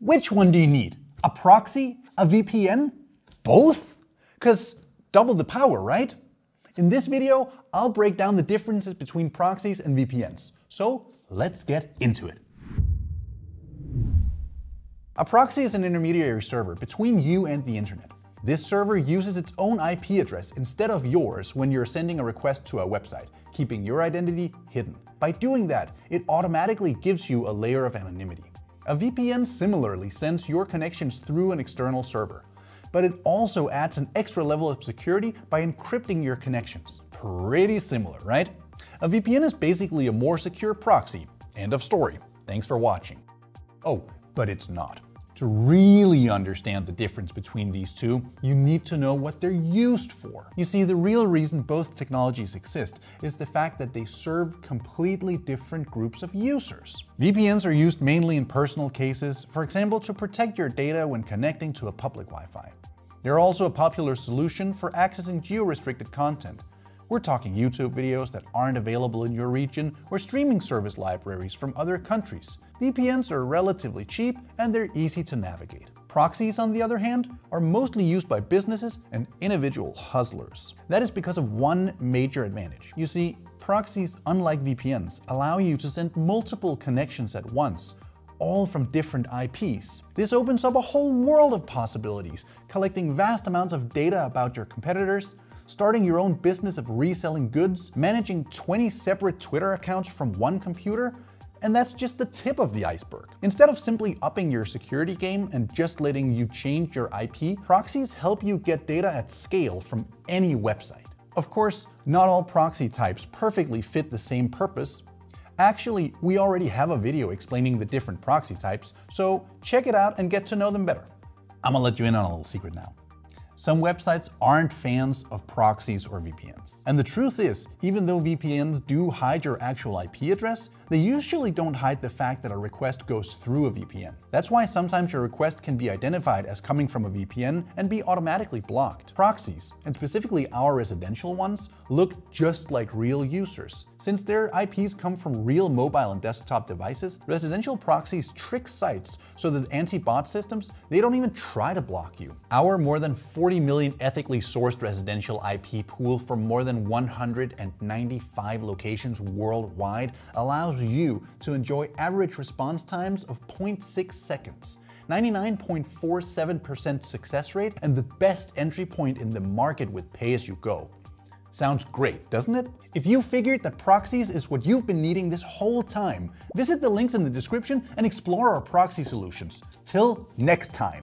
Which one do you need? A proxy? A VPN? Both? Because double the power, right? In this video, I'll break down the differences between proxies and VPNs. So let's get into it. A proxy is an intermediary server between you and the internet. This server uses its own IP address instead of yours when you're sending a request to a website, keeping your identity hidden. By doing that, it automatically gives you a layer of anonymity. A VPN similarly sends your connections through an external server, but it also adds an extra level of security by encrypting your connections. Pretty similar, right? A VPN is basically a more secure proxy. End of story. Thanks for watching. Oh, but it's not. To really understand the difference between these two, you need to know what they're used for. You see, the real reason both technologies exist is the fact that they serve completely different groups of users. VPNs are used mainly in personal cases, for example, to protect your data when connecting to a public Wi-Fi. They're also a popular solution for accessing geo-restricted content. We're talking YouTube videos that aren't available in your region or streaming service libraries from other countries. VPNs are relatively cheap and they're easy to navigate. Proxies, on the other hand, are mostly used by businesses and individual hustlers. That is because of one major advantage. You see, proxies, unlike VPNs, allow you to send multiple connections at once, all from different IPs. This opens up a whole world of possibilities, collecting vast amounts of data about your competitors, starting your own business of reselling goods, managing 20 separate Twitter accounts from one computer, and that's just the tip of the iceberg. Instead of simply upping your security game and just letting you change your IP, proxies help you get data at scale from any website. Of course, not all proxy types perfectly fit the same purpose. Actually, we already have a video explaining the different proxy types, so check it out and get to know them better. I'm gonna let you in on a little secret now. Some websites aren't fans of proxies or VPNs. And the truth is, even though VPNs do hide your actual IP address, they usually don't hide the fact that a request goes through a VPN. That's why sometimes your request can be identified as coming from a VPN and be automatically blocked. Proxies, and specifically our residential ones, look just like real users. Since their IPs come from real mobile and desktop devices, residential proxies trick sites so that anti-bot systems, they don't even try to block you. Our more than 40 million ethically sourced residential IP pool from more than 195 locations worldwide allows you to enjoy average response times of 0.6 seconds, 99.47% success rate, and the best entry point in the market with pay-as-you-go. Sounds great, doesn't it? If you figured that proxies is what you've been needing this whole time, visit the links in the description and explore our proxy solutions. Till next time.